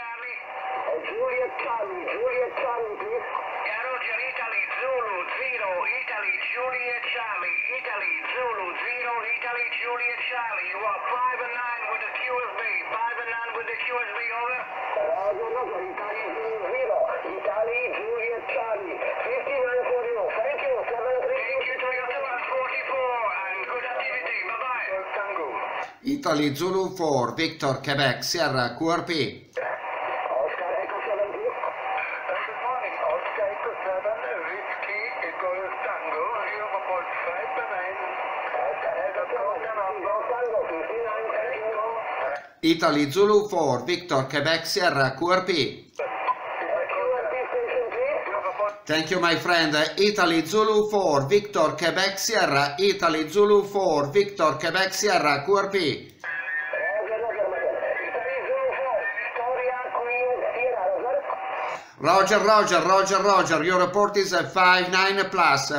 Charlie. Juliet Charlie, please. Yeah, Roger, Italy, Zulu, 0, Italy, Juliet Charlie, Italy, Zulu, 0, Italy, Juliet Charlie. You are 5 and 9 with the QSB, 5 and 9 with the QSB, over. Roger, Italy Zulu 0, Italy Juliet Charlie, 59 for you. Thank you, 73. Thank you, Toyota 144, and good activity. Bye-bye. Tango. Italy Zulu 4, Victor, Quebec, Sierra, QRP. Oscar Echo 7, please. Good morning, Oscar Echo 7, Whiskey, Golf Tango, 0.59. Oscar Echo 7, Golf Tango, 59, thank you. Italy Zulu 4, Victor, Quebec, Sierra, QRP. QRP station, please. Thank you, my friend. Italy Zulu 4, Victor, Quebec, Sierra, Italy Zulu 4, Victor, Quebec, Sierra, QRP. Roger, my friend. Italy Zulu 4, Victoria, Queen, Sierra, Roger. Roger. Your report is a 5-9 plus,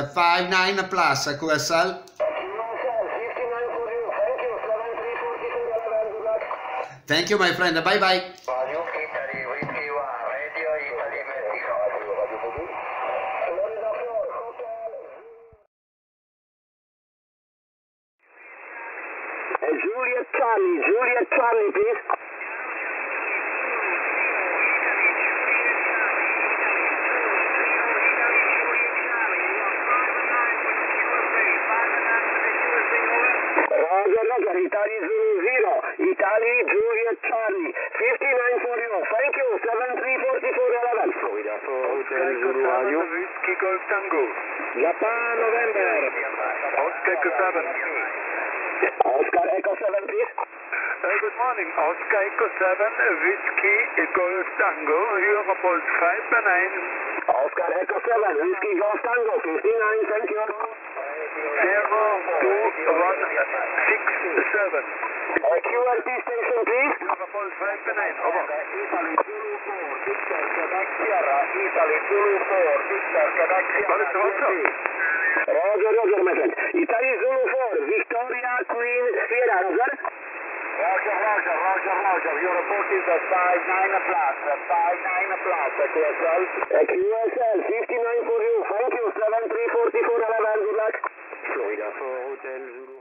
QSL. QSL, 59 for you. Thank you, 7344, good luck. Thank you, my friend. Bye-bye. Value, Italy, Whiskey 1, Radio Italy, Mexico. Florida 4, Hotel. Juliet Charlie, please. Roger, Italy Zulu 0, Italy Juliet Charlie, 59 for you. Thank you, 7344, Florida 4, Hotel Zulu, Value, Whiskey, Golf Tango. Japan, November. Oscar Echo 7. Oscar Echo 7, please. Good morning, Oscar Echo 7, Whiskey, Golf Tango, 0.59. Oscar Echo 7, Whiskey Golf Tango, 59, thank you. 02167. QRP station, please. 0.59, over. Italy Zulu 4, Victor, Quebec, Sierra, Italy Zulu 4, Victor, Quebec, Sierra, Roger, my friend. Italy Zulu 4, Victoria, Queen, Sierra, Roger. Roger. Your report is a 5-9 plus, QSL. QSL, 59 for you. Thank you, 7344, good luck. Florida 4, Hotel Zulu.